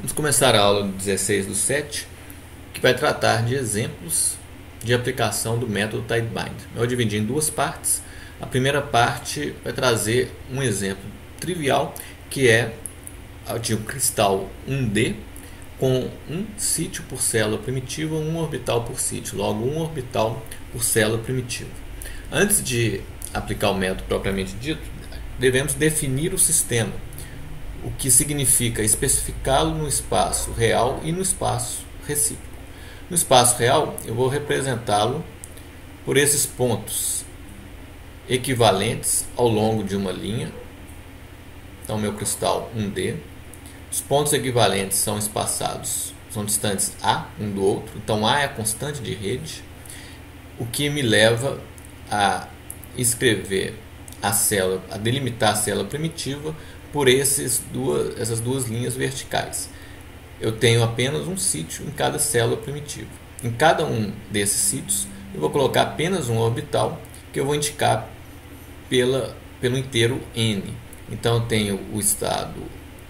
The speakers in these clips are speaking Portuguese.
Vamos começar a aula 16/7, que vai tratar de exemplos de aplicação do método TidyBind. Eu vou dividir em duas partes. A primeira parte vai trazer um exemplo trivial, que é de um cristal 1D com um sítio por célula primitiva, um orbital por sítio, logo um orbital por célula primitiva. Antes de aplicar o método propriamente dito, devemos definir o sistema, o que significa especificá-lo no espaço real e no espaço recíproco. No espaço real, eu vou representá-lo por esses pontos equivalentes ao longo de uma linha. Então, meu cristal 1D. Os pontos equivalentes são espaçados, são distantes A um do outro. Então, A é a constante de rede, o que me leva a escrever a célula, a delimitar a célula primitiva por essas duas linhas verticais. Eu tenho apenas um sítio em cada célula primitiva. Em cada um desses sítios, eu vou colocar apenas um orbital, que eu vou indicar pelo inteiro N. Então, eu tenho o estado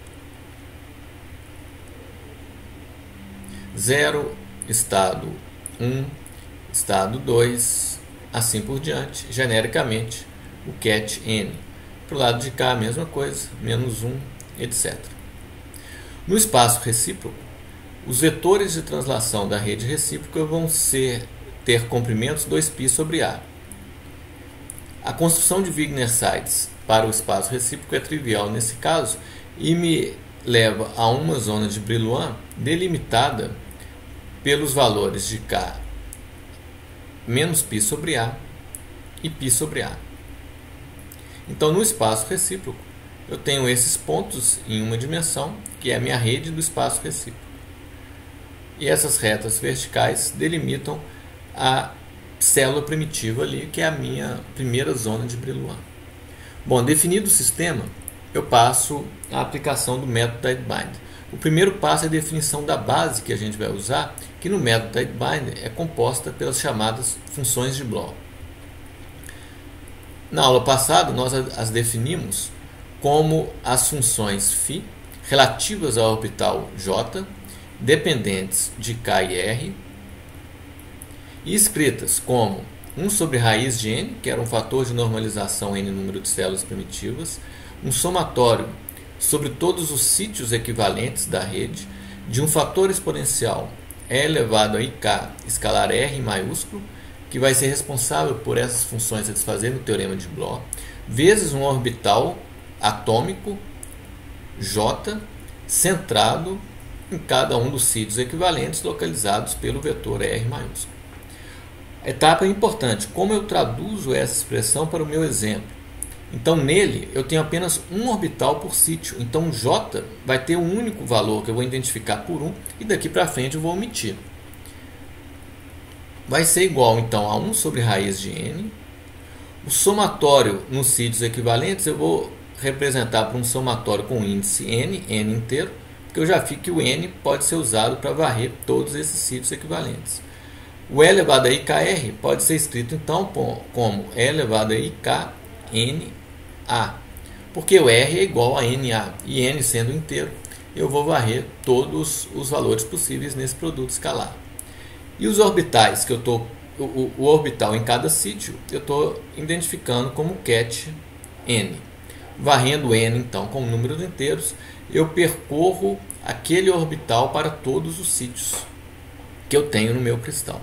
0, estado 1, estado 2, assim por diante, genericamente, o ket N. Para o lado de cá, a mesma coisa, menos 1, etc. No espaço recíproco, os vetores de translação da rede recíproca vão ter comprimentos 2π sobre A. A construção de Wigner-Seitz para o espaço recíproco é trivial nesse caso e me leva a uma zona de Brillouin delimitada pelos valores de K menos π sobre A e π sobre A. Então, no espaço recíproco, eu tenho esses pontos em uma dimensão, que é a minha rede do espaço recíproco. E essas retas verticais delimitam a célula primitiva ali, que é a minha primeira zona de Brillouin. Bom, definido o sistema, eu passo à aplicação do método TidyBind. O primeiro passo é a definição da base que a gente vai usar, que no método TidyBind é composta pelas chamadas funções de Bloch. Na aula passada, nós as definimos como as funções φ relativas ao orbital J, dependentes de K e R, e escritas como 1 sobre raiz de n, que era um fator de normalização n número de células primitivas, um somatório sobre todos os sítios equivalentes da rede, de um fator exponencial e elevado a ik escalar R maiúsculo, que vai ser responsável por essas funções a desfazer no teorema de Bloch, vezes um orbital atômico J centrado em cada um dos sítios equivalentes localizados pelo vetor R maiúsculo. A etapa importante, como eu traduzo essa expressão para o meu exemplo. Então, nele, eu tenho apenas um orbital por sítio. Então, J vai ter um único valor que eu vou identificar por 1 e daqui para frente eu vou omitir. Vai ser igual, então, a 1 sobre raiz de n. O somatório nos sítios equivalentes eu vou representar por um somatório com índice n inteiro, porque eu já vi que o n pode ser usado para varrer todos esses sítios equivalentes. O e elevado a ikr pode ser escrito, então, como e elevado a ikNA, porque o r é igual a NA, e n sendo inteiro, eu vou varrer todos os valores possíveis nesse produto escalar. E os orbitais, que eu estou, o orbital em cada sítio, eu estou identificando como ket n. Varrendo n, então, com números inteiros, eu percorro aquele orbital para todos os sítios que eu tenho no meu cristal.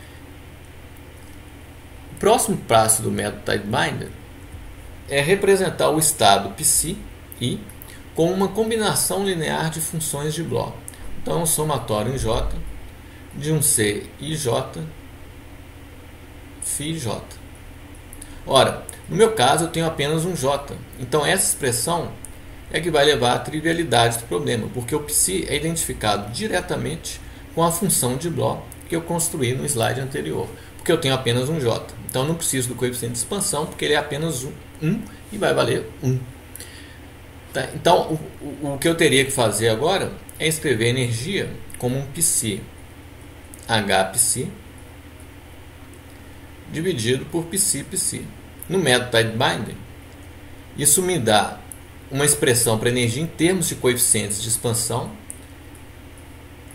O próximo passo do método TidyBind é representar o estado psi I com uma combinação linear de funções de Bloch. Então, um somatório em J de um C i J φ J. Ora, no meu caso eu tenho apenas um J. Então essa expressão é que vai levar à trivialidade do problema, porque o psi é identificado diretamente com a função de Bloch que eu construí no slide anterior, porque eu tenho apenas um J. Então eu não preciso do coeficiente de expansão, porque ele é apenas 1 e vai valer 1. Tá? Então o que eu teria que fazer agora é escrever a energia como um psi H psi dividido por psi. No método TidyBind, isso me dá uma expressão para energia em termos de coeficientes de expansão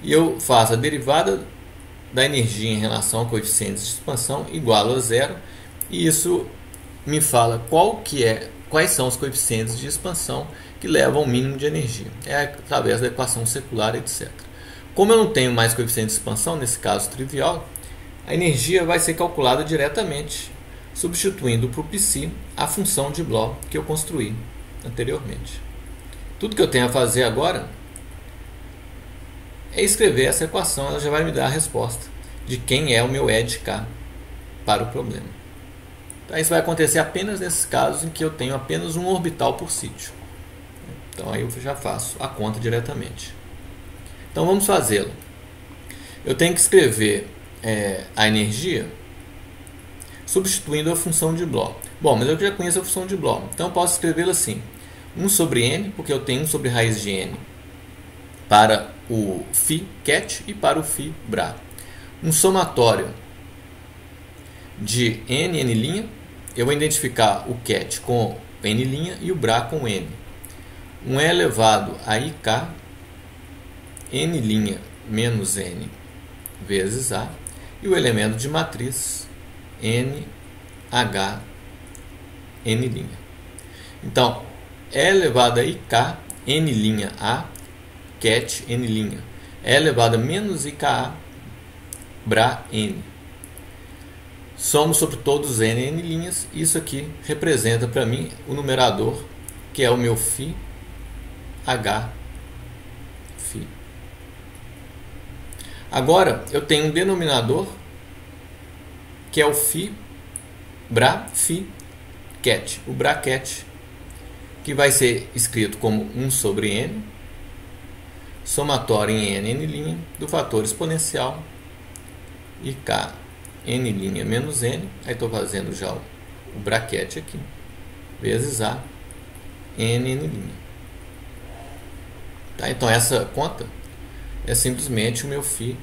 e eu faço a derivada da energia em relação a coeficientes de expansão igual a zero, e isso me fala quais são os coeficientes de expansão que levam ao mínimo de energia. É através da equação secular, etc. Como eu não tenho mais coeficiente de expansão, nesse caso trivial, a energia vai ser calculada diretamente, substituindo para o π a função de Bloch que eu construí anteriormente. Tudo que eu tenho a fazer agora é escrever essa equação, ela já vai me dar a resposta de quem é o meu E de K para o problema. Então, isso vai acontecer apenas nesses casos em que eu tenho apenas um orbital por sítio. Então aí eu já faço a conta diretamente. Então vamos fazê-lo. Eu tenho que escrever a energia substituindo a função de Bloch. Bom, mas eu já conheço a função de Bloch, então eu posso escrevê-la assim: 1 sobre n, porque eu tenho 1 sobre raiz de n para o φ ket e para o φ bra. Um somatório de n, eu vou identificar o ket com n' e o bra com n. 1 é elevado a ik, n' menos n vezes a, e o elemento de matriz n, h, n'. Então, é elevado a ik, n' a, ket n', é elevado a menos ik, bra n. Somos sobre todos n n', isso aqui representa para mim o numerador, que é o meu φ, h, φ. Agora eu tenho um denominador, que é o φ, bra, φ, ket, o bracket, que vai ser escrito como 1 sobre n, somatório em n, n' do fator exponencial ik, n' menos n, aí estou fazendo já o bracket aqui, vezes a, n'. Tá? Então essa conta é simplesmente o meu φ.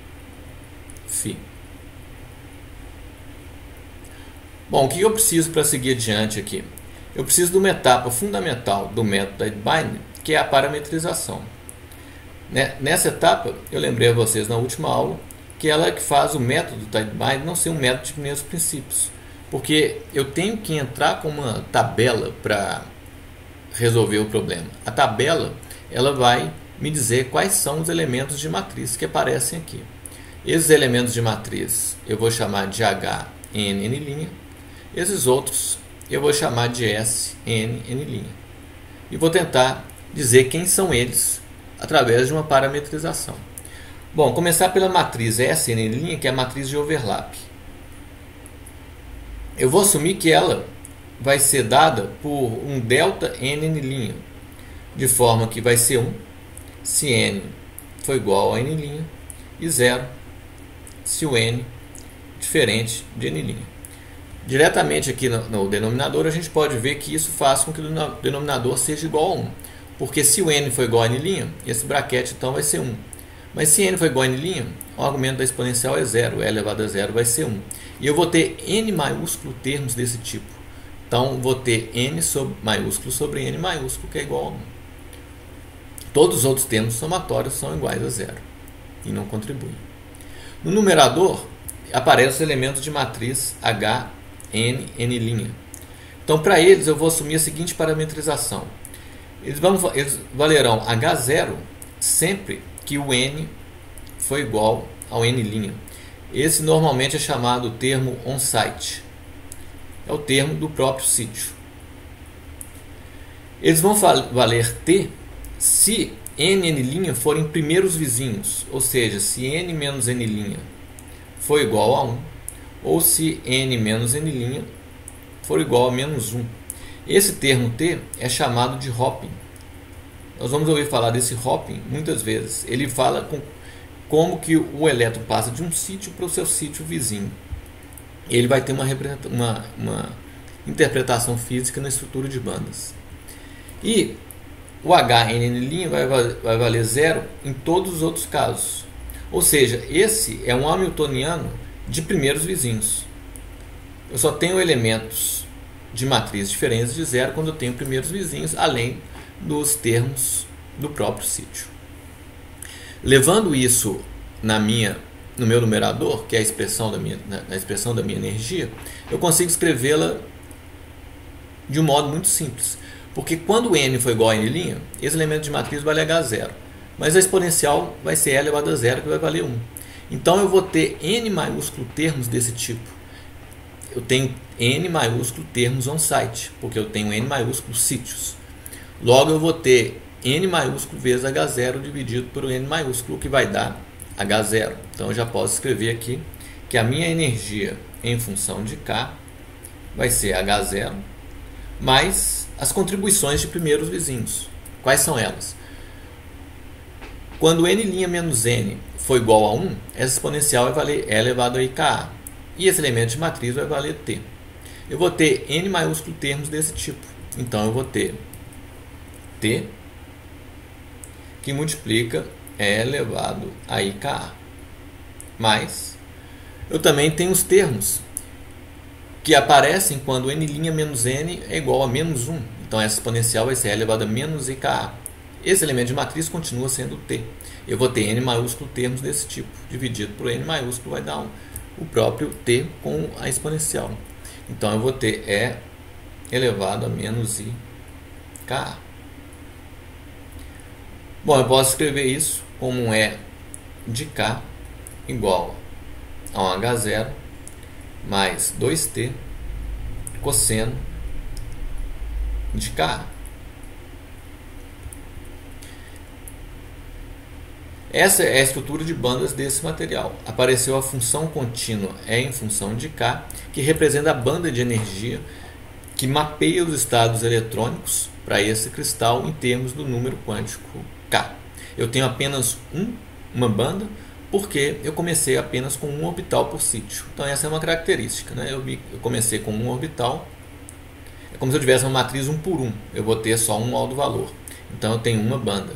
Bom, o que eu preciso para seguir adiante aqui? Eu preciso de uma etapa fundamental do método Tidebind, que é a parametrização. Nessa etapa, eu lembrei a vocês na última aula que ela é que faz o método Tidebind não ser um método de primeiros princípios, porque eu tenho que entrar com uma tabela para resolver o problema. A tabela ela vai me dizer quais são os elementos de matriz que aparecem aqui. Esses elementos de matriz eu vou chamar de H, N, N'. Esses outros eu vou chamar de S, N, N'. E vou tentar dizer quem são eles através de uma parametrização. Bom, começar pela matriz S, N', que é a matriz de overlap. Eu vou assumir que ela vai ser dada por um delta N, N', de forma que vai ser 1 se N for igual a N', e 0 se o N diferente de N'. Diretamente aqui no denominador, a gente pode ver que isso faz com que o denominador seja igual a 1. Porque se o N for igual a N', esse bracket então vai ser 1. Mas se N for igual a N', o argumento da exponencial é 0. E elevado a 0 vai ser 1. E eu vou ter N maiúsculo termos desse tipo. Então, vou ter N maiúsculo sobre N maiúsculo, que é igual a 1. Todos os outros termos somatórios são iguais a 0 e não contribuem. No numerador, aparecem os elementos de matriz H, N, N'. Então, para eles, eu vou assumir a seguinte parametrização. Eles valerão H0 sempre que o N for igual ao N'. Esse normalmente é chamado termo on-site. É o termo do próprio sítio. Eles vão valer T se N e N' forem primeiros vizinhos, ou seja, se N menos N' for igual a 1, ou se N menos N' for igual a menos 1. Esse termo T é chamado de hopping. Nós vamos ouvir falar desse hopping muitas vezes. Ele fala como que o elétron passa de um sítio para o seu sítio vizinho. Ele vai ter uma interpretação física na estrutura de bandas. E o HNN' vai valer 0 em todos os outros casos. Ou seja, esse é um hamiltoniano de primeiros vizinhos. Eu só tenho elementos de matriz diferentes de 0 quando eu tenho primeiros vizinhos, além dos termos do próprio sítio. Levando isso no meu numerador, que é a expressão da minha energia, eu consigo escrevê-la de um modo muito simples. Porque quando n for igual a n', esse elemento de matriz vai valer h0. Mas a exponencial vai ser e elevado a zero, que vai valer 1. Então eu vou ter n maiúsculo termos desse tipo. Eu tenho n maiúsculo termos on-site, porque eu tenho n maiúsculo sítios. Logo eu vou ter n maiúsculo vezes h0 dividido por n maiúsculo, que vai dar h0. Então eu já posso escrever aqui que a minha energia em função de k vai ser h0 mais as contribuições de primeiros vizinhos. Quais são elas? Quando n' menos n for igual a 1, essa exponencial vai valer e elevado a ika. E esse elemento de matriz vai valer t. Eu vou ter n maiúsculo termos desse tipo. Então eu vou ter t que multiplica e elevado a ika. Mas eu também tenho os termos que aparecem quando n' menos n é igual a menos 1. Então essa exponencial vai ser e elevado a menos ika. Esse elemento de matriz continua sendo t. Eu vou ter n maiúsculo termos desse tipo. Dividido por n maiúsculo vai dar o próprio t com a exponencial. Então eu vou ter e elevado a menos ika. Bom, eu posso escrever isso como um e de k igual a um h0 mais 2t cosseno de k. Essa é a estrutura de bandas desse material. Apareceu a função contínua E em função de k, que representa a banda de energia que mapeia os estados eletrônicos para esse cristal em termos do número quântico k. Eu tenho apenas uma banda, porque eu comecei apenas com um orbital por sítio. Então essa é uma característica, né? Eu comecei com um orbital, é como se eu tivesse uma matriz 1 por 1. Eu vou ter só um modo valor. Então eu tenho uma banda.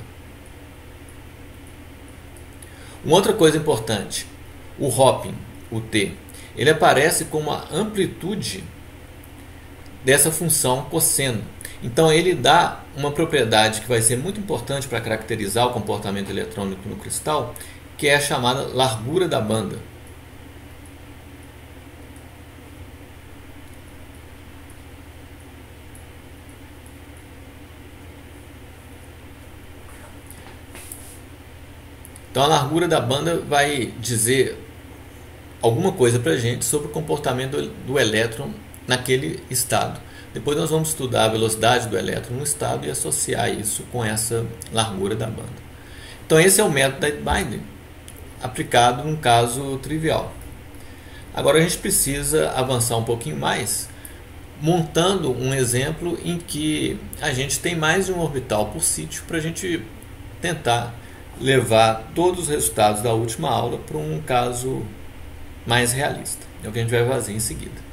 Uma outra coisa importante, o hopping, o t, ele aparece como a amplitude dessa função cosseno. Então ele dá uma propriedade que vai ser muito importante para caracterizar o comportamento eletrônico no cristal, que é a chamada largura da banda. Então a largura da banda vai dizer alguma coisa para a gente sobre o comportamento do elétron naquele estado. Depois nós vamos estudar a velocidade do elétron no estado e associar isso com essa largura da banda. Então esse é o método da Tightbinding aplicado num caso trivial. Agora a gente precisa avançar um pouquinho mais, montando um exemplo em que a gente tem mais de um orbital por sítio para a gente tentar levar todos os resultados da última aula para um caso mais realista. É o que a gente vai fazer em seguida.